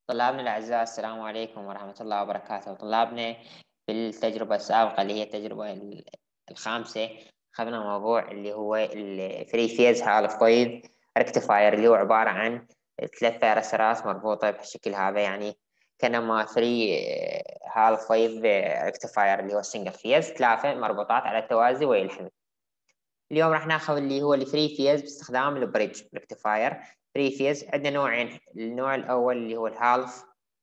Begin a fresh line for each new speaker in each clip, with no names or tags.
طلابنا الأعزاء، السلام عليكم ورحمة الله وبركاته. طلابنا في التجربة السابقة اللي هي التجربة الخامسة أخذنا موضوع اللي هو الفري فيز هالوفيد ريكتيفاير، اللي هو عبارة عن ثلاث فارسرات مربوطة بهالشكل هذا، يعني كانما فري هالوفيد ريكتيفاير اللي هو السنجل فيز، ثلاثة مربوطات على التوازي ويلحم. اليوم راح ناخذ اللي هو الفري فيز باستخدام البريدج ريكتيفاير. فري فيز عندنا نوعين، النوع الأول اللي هو الهالف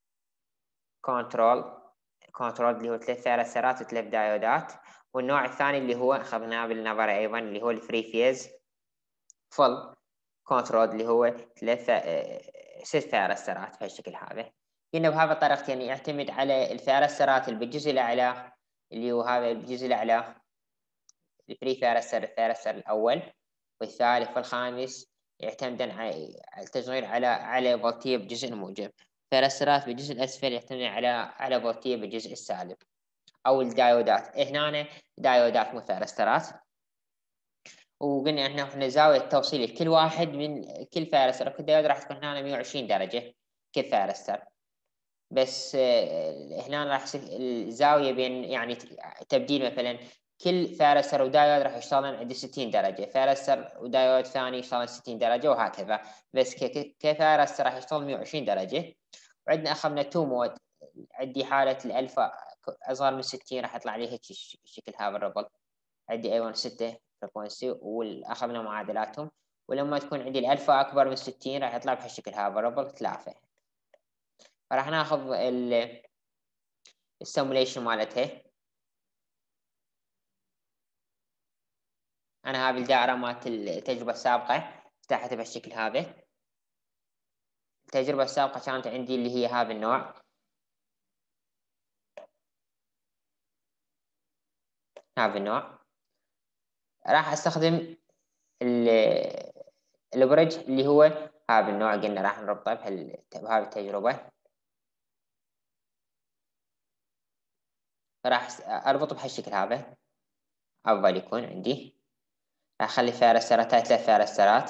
كنترول اللي هو ثلاث ثيرسترات وثلاث دايودات، والنوع الثاني اللي هو أخذناه بالنظر أيضا اللي هو الفري فيز فول كنترول اللي هو ست ثيرسترات بهالشكل هذا. قلنا بهذا الطريقتين يعتمد على الثيرسترات اللي بالجزء الأعلى، اللي هو هذا الجزء الأعلى الفري ثيرستر، الثيرستر الأول والثالث والخامس يعتمدان على التشغيل على فولتية بجزء الموجب. الثيرسترات بالجزء الأسفل يعتمد على فولتية بالجزء السالب. أو الدايودات، هنا دايودات مو ثيرسترات، وقلنا احنا زاوية توصيل لكل واحد من كل ثيرستر، كل دايود راح تكون هنا 120 درجة كل ثيرستر، بس هنا راح الزاوية بين يعني تبديل مثلا كل ثيرستر ودايود راح يشتغلون عند 60 درجة، ثيرستر ودايود ثاني يشتغلون 60 درجة وهكذا، بس كثيرستر راح يشتغل 120 درجة. وعندنا أخذنا تو مود، عندي حالة الألفا أصغر من 60 راح يطلع لي هيك الشكل هذا الربل، عندي أيضا 6 فريكونسي وأخذنا معادلاتهم، ولما تكون عندي الألفا أكبر من 60 راح يطلع بهالشكل هذا الربل 3. فراح ناخذ السيموليشن مالتها. انا هذه الدائره مالت التجربه السابقه فتحتها بهالشكل هذا. التجربه السابقه كانت عندي اللي هي هذا النوع، هذا النوع راح استخدم البريدج اللي هو هذا النوع، قلنا راح نربطه بهذه التجربه. راح اربطه بهالشكل هذا، افضل يكون عندي. راح اخلي ثيرسترات، ثلاث ثيرسترات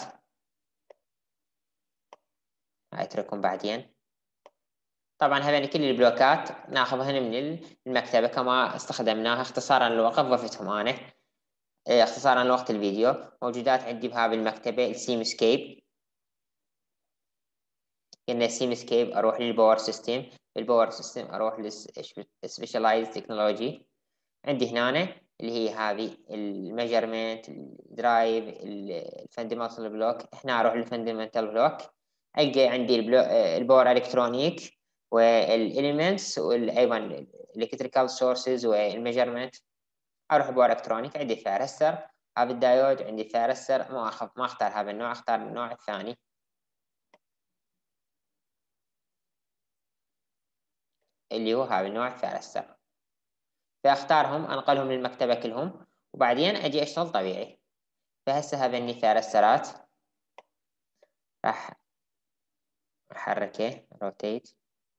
اتركهم بعدين. طبعا هذين كل البلوكات ناخذهن من المكتبة كما استخدمناها اختصارا للوقت، ضفتهم أنا اختصارا لوقت الفيديو، موجودات عندي بهذه المكتبة. السيم سكيب، قلنا السيم سكيب أروح للباور سيستم، بالباور سيستم أروح للسبيشالايز تكنولوجي. عندي هنا اللي هي هذه الميجرمنت، الدرايف، الفاندمنتال بلوك. هنا أروح للفاندمنتال بلوك، ألقى عندي الباور إلكترونيك والإليمنتس وأيضا الإلكتريكال سورسز والميجرمنت. أروح باور إلكترونيك، عندي ثيرستر، هذا الدايود عندي ثيرستر، ما أختار هذا النوع، أختار النوع الثاني اللي هو هذا النوع الثيرستر. فأختارهم أنقلهم للمكتبة كلهم، وبعدين أجي أشتغل طبيعي. فهسه هذني ثيرسترات راح أحركه روتيت.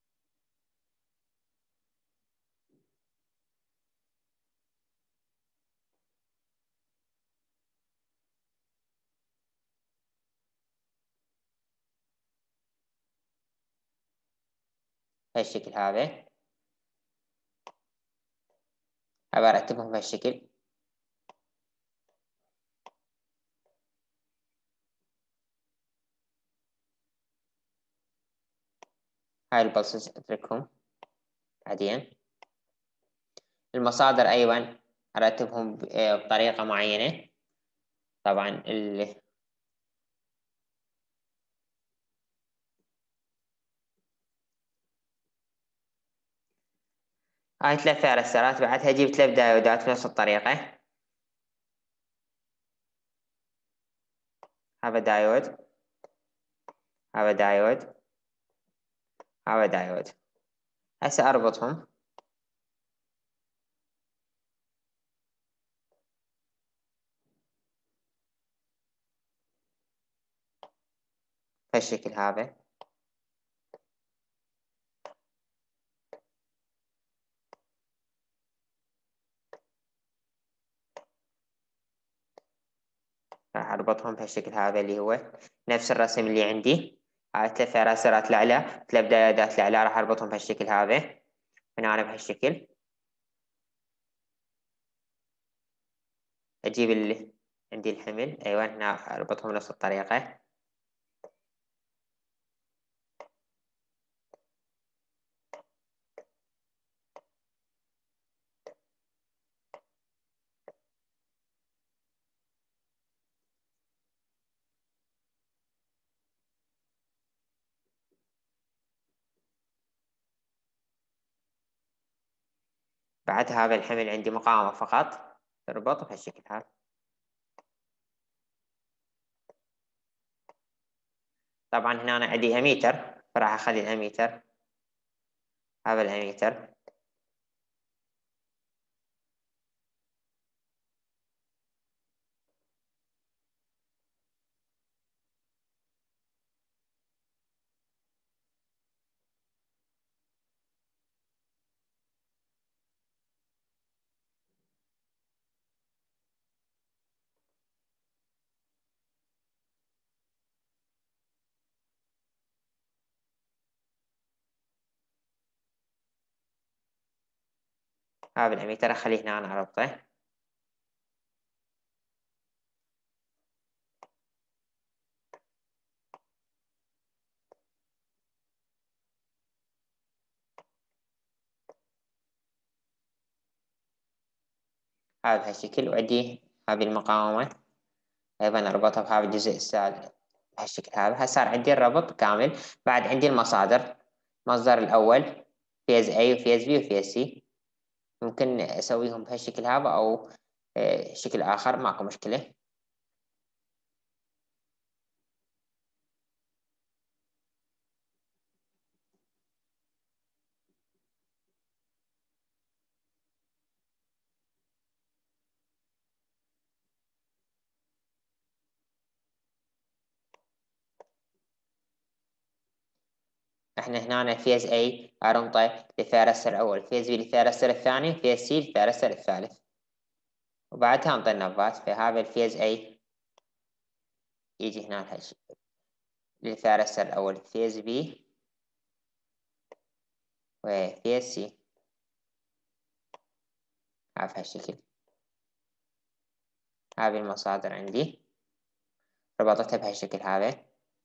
بهالشكل هذا أبى أرتبهم بهالشكل. هاي البلسز أتركهم بعدين. المصادر أيضا أرتبهم بطريقة معينة. طبعا هاي ثلاث ثيرسترات، بعدها أجيب ثلاث دايودات بنفس الطريقة. هذا دايود، هذا دايود، هذا دايود. هسه أربطهم بهالشكل هذا. راح أربطهم بهالشكل هذا اللي هو نفس الرسم اللي عندي. هاي 3 راسرات الأعلى، 3 ديودات الأعلى راح أربطهم بهالشكل هذا. هنا أنا بهالشكل أجيب عندي الحمل، أيوة هنا أربطهم بنفس الطريقة. بعد هذا الحمل عندي مقاومة فقط تربط بهالشكل هذا. طبعا هنا أنا عندي أميتر، فراح أخلي الأميتر، هذا الأميتر. هذا الأميتر أخليه هنا أنا أربطه. هذا الشكل، وعندي هذه المقاومة أيضا أربطها بهذا الجزء السادس بهالشكل هذا. صار عندي الربط كامل. بعد عندي المصادر، المصدر الأول فيز A وفيز B وفيز C، ممكن أسويهم بهالشكل هذا أو شكل آخر، ماكو مشكلة. احنا هنا فيز A أرمطه للثيرستر الأول، فيز B للثيرستر الثاني، فيز C للثيرستر الثالث، وبعدها أنطي النبات. فهذا الفيز A يجي هنا للثيرستر الأول، فيز B وفيز C هذا الشكل. هذه المصادر عندي ربطتها بهالشكل هذا.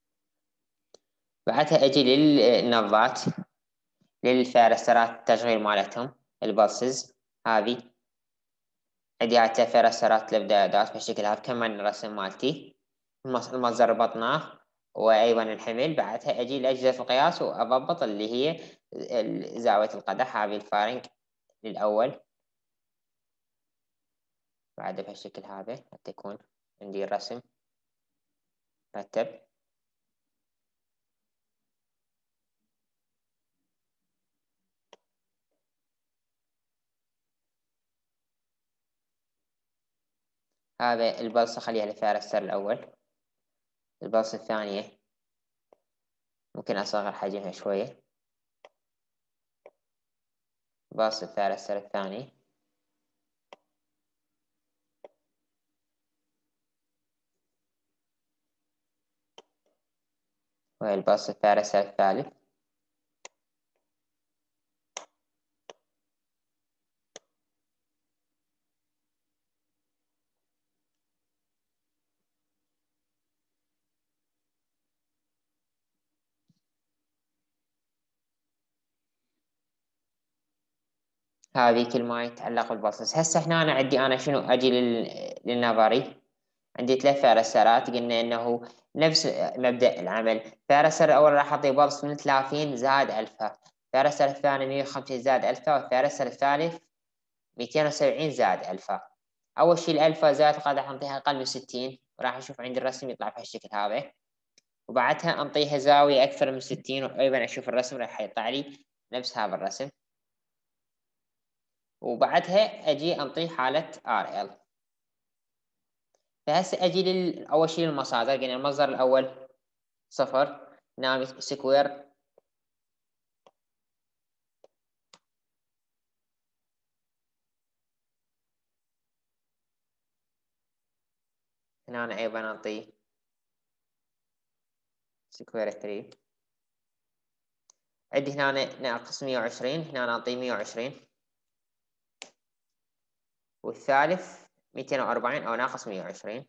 بعدها أجي للنظات، للفيرسترات التشغيل مالتهم، البلسز. هذه عندي هاي فيرسترات الابداعات بهالشكل هذا، كمان الرسم مالتي. المصدر ربطناه وأيضا الحمل. بعدها أجي لأجهزة القياس وأضبط اللي هي زاوية القدح، هذه الفارنج للأول. بعد بهالشكل هذا حتى يكون عندي الرسم مرتب. هذا البلصة خليها للفيرستر الأول. البلصة الثانية ممكن أصغر حجمها شوية. البلصة الفيرستر الثاني. والبلصة الفيرستر الثالث. هذه كل ما يتعلق بالبصص. هسه هنا أنا عندي أنا شنو أجي للنظري. عندي 3 فيرسترات، قلنا إنه نفس مبدأ العمل. الفيرستر الأول راح أعطي بلص من 30 زائد ألفا، الفيرستر الثاني 150 زائد ألفا، والفيرستر الثالث 270 زائد ألفا. أول شي الألفا زائد قاعدة أنطيها أقل من 60، وراح أشوف عندي الرسم يطلع بهالشكل هذا. وبعدها أنطيها زاوية أكثر من 60، وأيضا أشوف الرسم راح يطلع لي نفس هذا الرسم. وبعدها أجي أنطي حالة RL. فهسه أجي أول شيء للمصادر، قلنا المصدر الأول صفر، نعم سكوير هنا. أنا أيضا أنطي سكوير 3. عندي هنا ناقص 120، هنا نعطيه 120، والثالث 240 أو ناقص 120،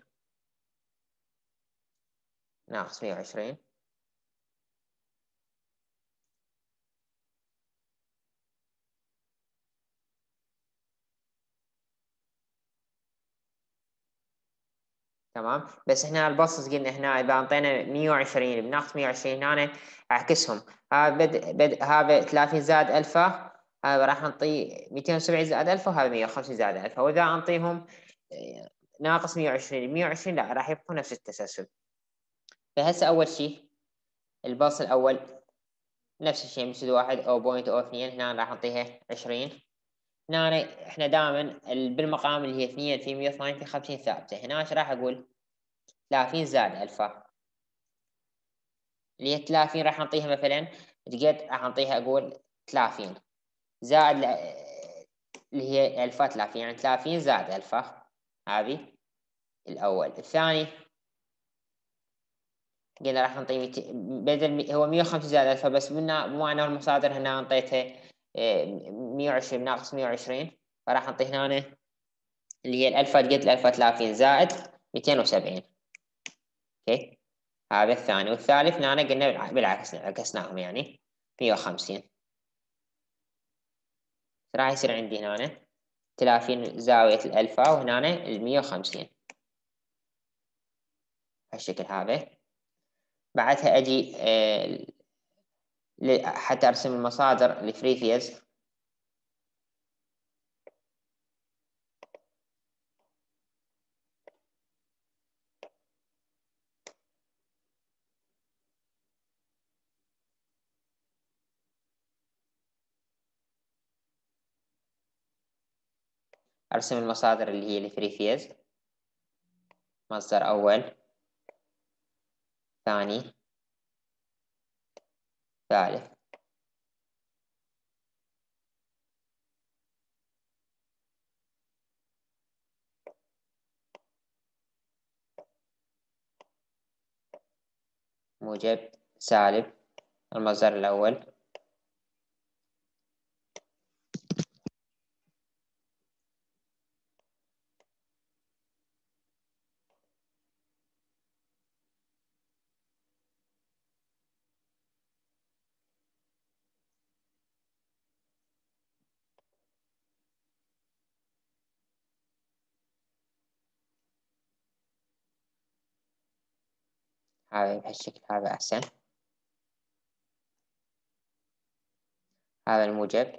ناقص 120. تمام، بس هنا البسط قلنا هنا إذا أعطينا 120 بناقص 120 هنا أعكسهم. هذا 30 زائد ألفا، هذا راح نعطيه 270 زائد ألفا، وهذا 150 زائد ألفا. وإذا أعطيهم ناقص 120 120 لا، راح يبقوا نفس التسلسل. فهسه أول شيء الباص الأول نفس الشيء مسد 1 أو بوينت أو 2، هنا راح نعطيها 20. هنا إحنا دائما بالمقام اللي هي 2 في 180 في 50 ثابتة. هنا إيش راح أقول؟ 30 زائد ألفا، اللي هي 30 راح نعطيها مثلا قد راح نعطيها أقول 30 زائد اللي هي ألفا 30، يعني 30 زائد ألفا. هذه الأول. الثاني قلنا راح نعطي بدل هو 150 زائد ألفا، بس بما أنه المصادر هنا أعطيتها 120 ناقص 120، فراح نعطي هنا اللي هي الألفا قد الألفا 30 زائد 270. أوكي، هذا الثاني. والثالث هنا قلنا بالعكس، عكسناهم يعني 150. راح يصير عندي هنا 30 زاوية الألفا، وهنا 150 بالشكل هذا. بعدها أجي حتى أرسم المصادر الفري فيز. أرسم المصادر اللي هي الفري فيز. مصدر أول، ثاني، ثالث. موجب، سالب. المصدر الأول، هذا بهالشكل هذا أحسن. هذا الموجب،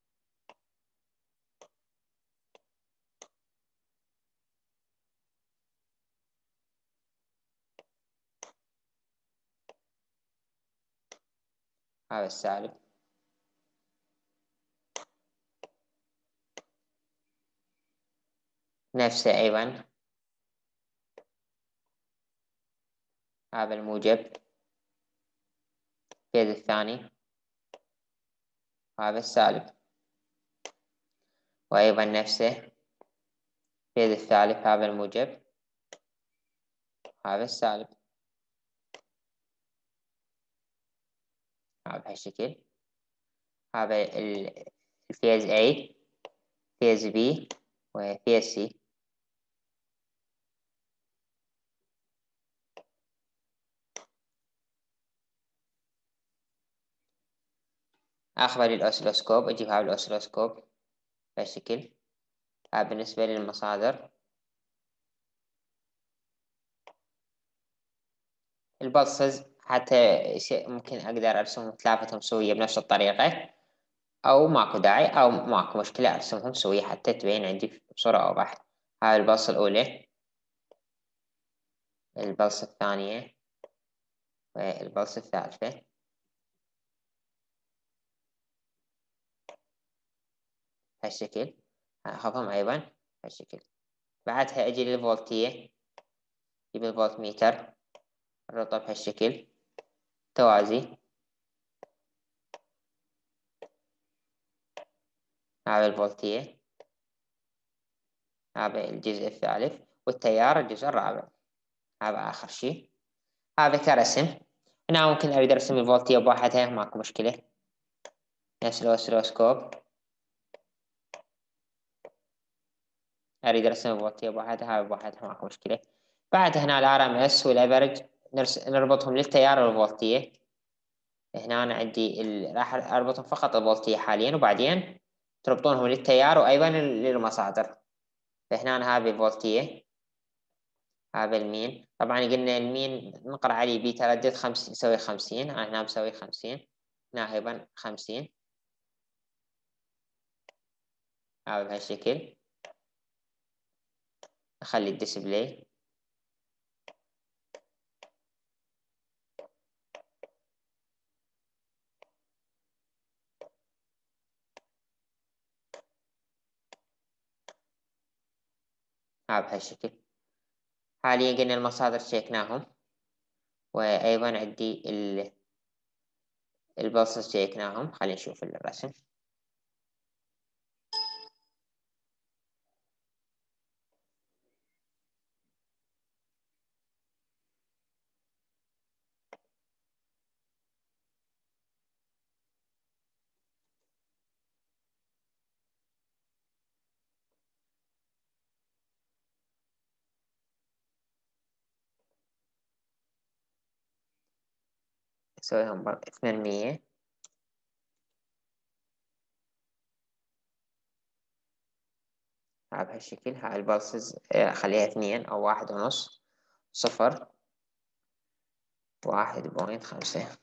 هذا السالب. نفسه أيضا، هذا الموجب في الثاني، هذا السالب. وأيضا نفسه في الثالث، هذا الموجب، هذا السالب. هذا بهالشكل. هذا الفيز A، فيز B، وفيز C. أخذ الأوسيلوسكوب، أجيب هذا الأوسيلوسكوب بهالشكل. هذا بالنسبة للمصادر. البلسز حتى ممكن أقدر أرسمهم ثلاثتهم سوية بنفس الطريقة، أو ماكو داعي أو ماكو مشكلة أرسمهم سوية حتى تبين عندي بصورة أوضح. هاي البلصة الأولى، البلصة الثانية، والبلصة الثالثة هالشكل. أخذهم أيضا هالشكل. بعدها أجي للفولتية، أجيب الفولت ميتر، أربطه بهالشكل توازي. هذا الفولتية، هذا الجزء الثالث، والتيار الجزء الرابع. هذا آخر شيء. هذا كرسم. هنا ممكن أريد أرسم الفولتية بواحدها، ماكو مشكلة، نفس الأوسيلوسكوب. أريد أرسم الفولتية بواحدها، هاي بواحدها، ماكو مشكلة. بعد هنا الار ام اس والافرج نربطهم للتيار والفولتية. هنا أنا عندي راح أربطهم فقط الفولتية حاليا، وبعدين تربطونهم للتيار وأيضا للمصادر. فهنا أنا هذه الفولتية، هذا المين. طبعا قلنا المين نقرأ عليه بيتا ردة 50 يساوي 50، أنا هنا مسوي 50، هنا أيضا 50. هذا بهالشكل. أخلي الديسبلاي. هذا بهالشكل. حاليا قلنا المصادر شيكناهم، وأيضا عندي البلص شيكناهم. خلينا نشوف الرسم. نسويهم 800. بهالشكل. هاي البلسز خليها 2 أو 1.5. 0 1.5.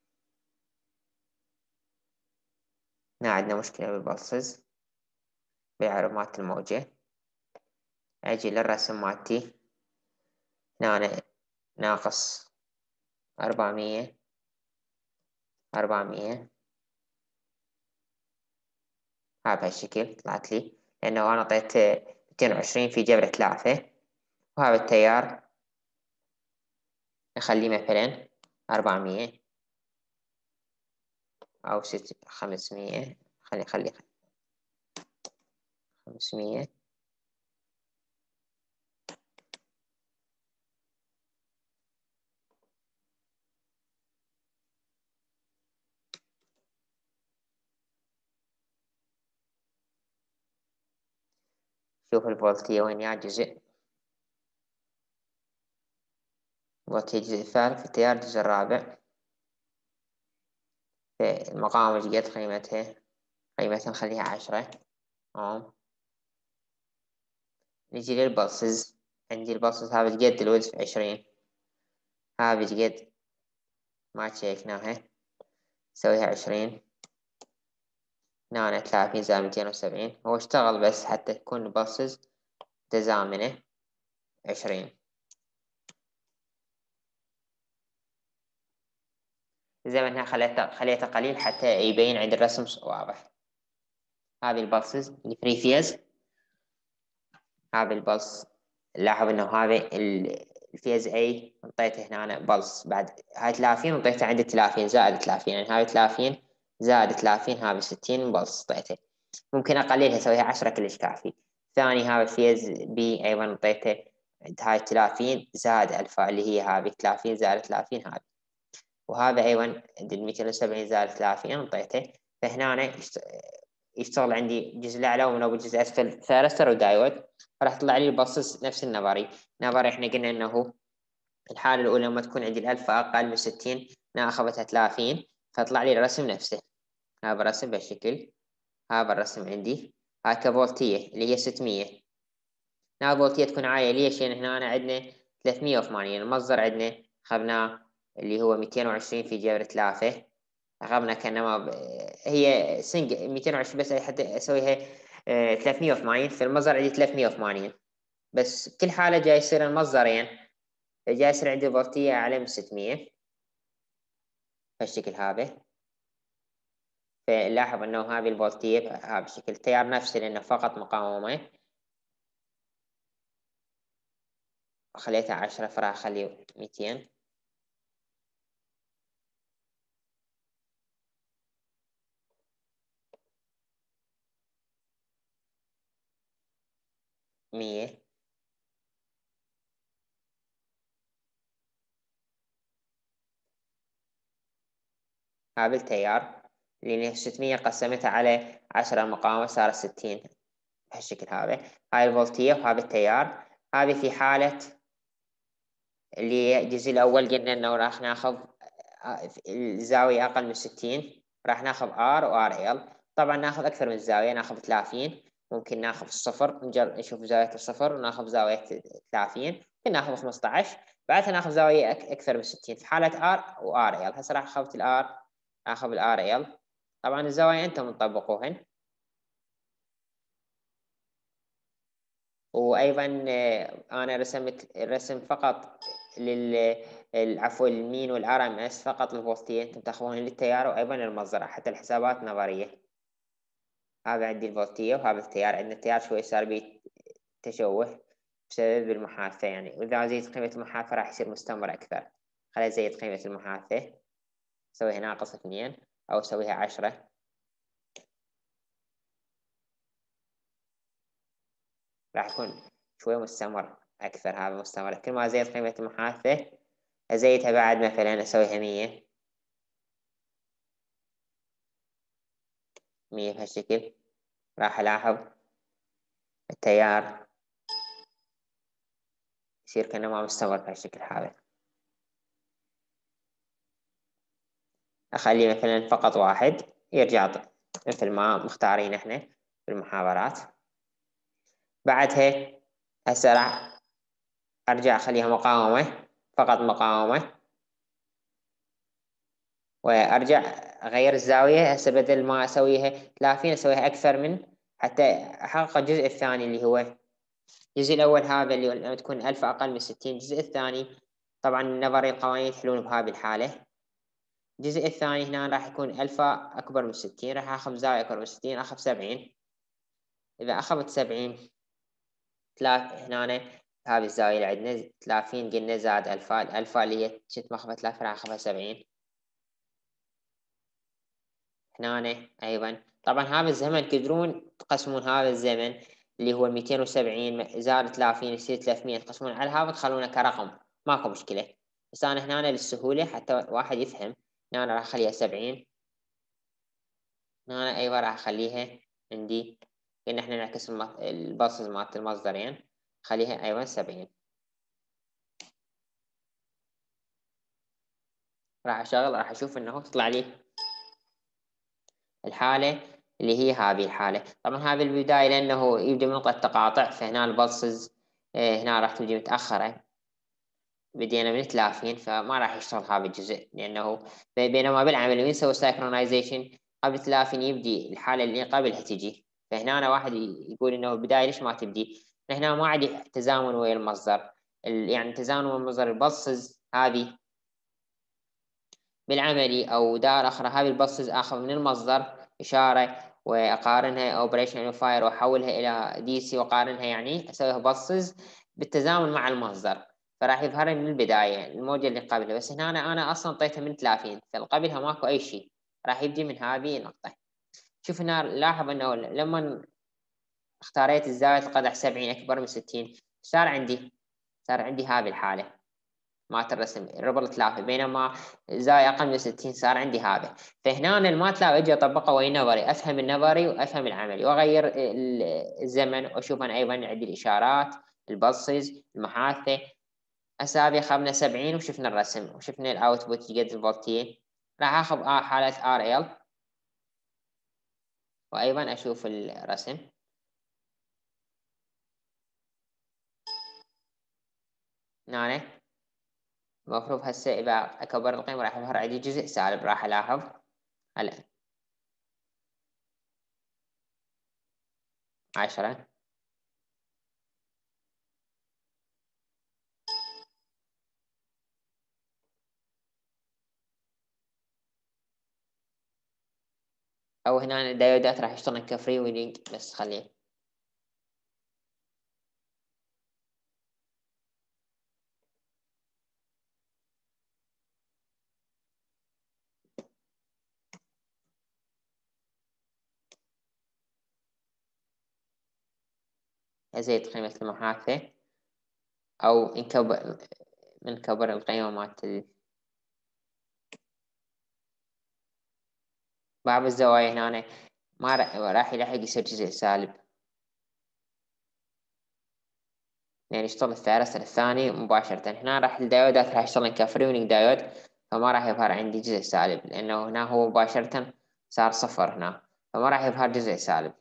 هنا عندنا مشكلة بالبلسز بعرض الموجة. أجي للرسم مالتي، هنا أنا ناقص 400 400. بهالشكل طلعت لي، لأنه أنا أعطيت 220 في جبر 3. وهذا التيار نخليه مثلا 400 أو 500. خلي 500. شوف الفولتية وين يا جزء، فولتية الجزء الثالث، التيار الجزء الرابع. المقاومة قد قيمتها نخليها 10 أوم. نجي للبلسز. عندي البلسز هذا قد الولف 20، هذا قد ما تشيكناها، نسويها 20. هنا 30 زائد 270. هو اشتغل بس حتى تكون البلسز متزامنة 20. زمنها خليته قليل حتى يبين عند الرسم واضح. هذه البلسز الفري فيز. هذا البلس، لاحظ انه هذا الفيز اي انطيته هنا بلس، بعد هاي 30 انطيته عند 30 زائد 30، يعني هاي 30 زائد 30 هذا 60 بلس انطيته. ممكن اقللها اسويها 10 كلش كافي. ثاني هذا فيز بي ايضا انطيته عند هاي 30 زائد الفا اللي هي هذه 30 زائد 30 هذه. وهذا ايضا عند 270 زائد 30 انطيته. فهنا أنا يشتغل عندي الجزء الأعلى ومن الجزء الأسفل ثالثر ودايود. راح يطلع لي البصص نفس النظري احنا قلنا انه الحالة الأولى لما تكون عندي الألفا أقل من 60 أنا أخذتها 30، فطلع لي الرسم نفسه. هذا الرسم بالشكل. هذا الرسم عندي هاي كفولتية اللي هي 600. هاي فولتية تكون عالية ليش؟ لأن هنا عندنا 380، المصدر عندنا أخذناه اللي هو 220 في جبر 3. أخذنا كأنما هي سنج 220 بس حتى أسويها 380. في المصدر عندي 380 بس. كل حالة جاي يصير المصدرين، جاي يصير عندي فولتية أعلى من 600 بالشكل هذا. فلاحظ أنه هذه الفولتية هذا الشكل التيار نفسه لأنه فقط مقاومة. خليتها 10 فراح أخليه 200. 100. هذا التيار اللي 600 قسمتها على 10 مقاومة صارت 60 بهالشكل هذا. هاي الفولتية وهذا التيار. هذه في حالة اللي الجزء الأول قلنا إنه راح ناخذ الزاوية أقل من 60 راح ناخذ R و RL. طبعا ناخذ أكثر من زاوية، ناخذ 30، ممكن ناخذ الصفر نشوف زاوية الصفر وناخذ زاوية 30، ممكن ناخذ 15، بعدها ناخذ زاوية أكثر من 60 في حالة R و RL. هسه راح أخذت الR، آخذ RL. طبعا الزوايا أنتم تطبقوهن. وأيضا أنا رسمت الرسم فقط عفوا المين والار ام اس فقط الفولتية، انتم تاخذون للتيار وايضا المصدر حتى الحسابات نظرية. هذا عندي الفولتية وهذا التيار. عندنا التيار شوي صار بيه تشوه بسبب المحاذفة يعني، وإذا زيد قيمة المحاذفة راح يصير مستمر أكثر. خلينا نزيد قيمة المحاذفة، أسويها ناقص 2 أو أسويها 10. راح يكون شوي مستمر أكثر. هذا مستمر كل ما زيد قيمة المحاذفة أزيدها بعد، مثلا أسويها 100 بهالشكل. راح ألاحظ التيار يصير كأنه ما مستمر بهالشكل هذا. أخليه مثلا فقط 1 يرجع مثل ما مختارين احنا في المحاضرات. بعدها هسه راح أرجع أخليها مقاومة، فقط مقاومة، وأرجع أغير الزاوية. هسه بدل ما أسويها 30 أسويها أكثر من، حتى أحقق الجزء الثاني اللي هو الجزء الأول هذا اللي لما تكون 1000 أقل من 60. الجزء الثاني طبعا نظري القوانين يحلون بهذه الحالة. الجزء الثاني هنا راح يكون 1000 أكبر من 60، راح آخذ زاوية أكبر من 60، آخذ 70. إذا أخذت 70 هنا هذه الزاوية اللي عندنا 30 قلنا زائد ألفا، الألفا اللي هي شت مخفى 3 راح آخذها 70. هنا أيضا طبعا هذا الزمن تقدرون تقسمون هذا الزمن اللي هو 270 زائد 30 يصير 300، تقسمون على هذا تخلونه كرقم ماكو مشكلة. بس أنا هنا للسهولة حتى واحد يفهم، هنا راح أخليها 70. هنا أيضا راح أخليها عندي إن إحنا نعكس الباصز مالت المصدرين، خليها أيضا 70. راح أشغل، راح أشوف إنه تطلع لي الحالة اللي هي هذه الحالة. طبعا هذه البداية لأنه يبدأ من نقطة تقاطع، فهنا البلسز هنا راح تبدي متأخرة، بدينا من 30 فما راح يشتغل هذا الجزء لأنه بينما بالعمل اللي نسوي سايكرونايزيشن قبل 30 يبدي الحالة اللي قبلها تجي. فهنا أنا واحد يقول إنه البداية ليش ما تبدي؟ هنا ما عندي تزامن ويا المصدر، يعني تزامن ويا المصدر البلسز هذه بالعملي أو دار أخرى. هذه البلسز آخذ من المصدر إشارة وأقارنها أوبريشن أمبليفاير وأحولها إلى دي سي وأقارنها، يعني أسويها بلسز بالتزامن مع المصدر، فراح يظهر لي من البداية الموجة اللي قبلها. بس هنا أنا أصلا طيتها من 30 فقبلها ماكو أي شيء، راح يبدي من هذه النقطة. شوف هنا لاحظ أنه لما اختاريت الزاوية القدح 70 أكبر من 60 صار عندي هذه الحالة مات الرسم ربط 3، بينما زاوية أقل من 60 صار عندي هذا. فهنا الماتلاب أجي أطبقه ويا النظري، أفهم النظري وأفهم العملي وأغير الزمن وأشوف أنا أيضا عندي الإشارات البلسز المحاثة. هسه هذه أخذنا 70 وشفنا الرسم وشفنا الأوتبوت قد الفولتية. راح آخذ حالة RL وأيضا أشوف الرسم. هنا المفروض هسه إذا أكبر القيمة راح يظهر عندي جزء سالب، راح ألاحظ هلا 10. أو هنا الديودات راح يشتغل كفري ويلينج، بس خليه أزيد قيمة المحاكاة أو نكبر القيمة مالت باب الزوايا هنا ما راح يلحق يصير جزء سالب، يعني يشتغل الثالث الثاني مباشرة. هنا راح الديودات راح يشتغل كفريونينج دايود، فما راح يظهر عندي جزء سالب، لأنه هنا هو مباشرة صار صفر هنا، فما راح يظهر جزء سالب.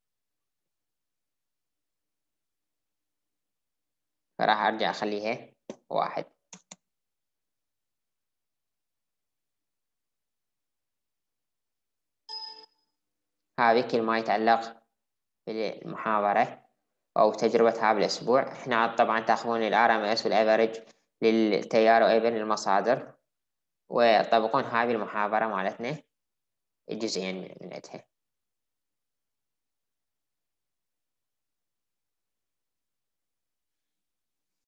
فراح أرجع أخليها 1. هذه كل ما يتعلق بالمحاضرة أو تجربة هذا الأسبوع. هنا طبعا تأخذون ال RMS والأفريج للتيار وأيضا المصادر، وطبقون هذه المحاضرة مالتنا الجزئين من عندها.